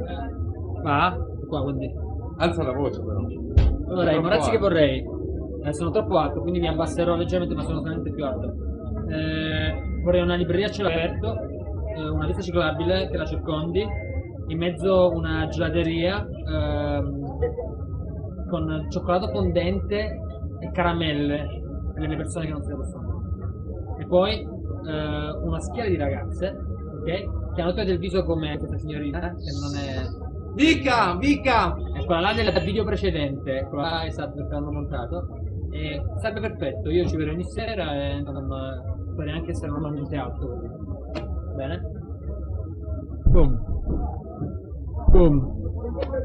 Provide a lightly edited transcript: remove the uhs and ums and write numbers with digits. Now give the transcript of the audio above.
Va? Qua, quindi. Alza la voce però. Allora, i Troppo morazzi che alto. vorrei. Sono troppo alto, quindi mi abbasserò leggermente, ma sono solamente più alto. Vorrei una libreria a cielo aperto, una vista ciclabile che la circondi, in mezzo una gelateria con cioccolato fondente e caramelle per le persone che non se ne possono. E poi una schiera di ragazze, ok? Che hanno tutte del viso come questa signorina, che non è. Mica, mica! E quella là del video precedente, quella là esatto che hanno montato. E sarebbe perfetto, io ci verrò ogni sera e insomma, potrei anche essere normalmente alto. Bene? Boom. Boom.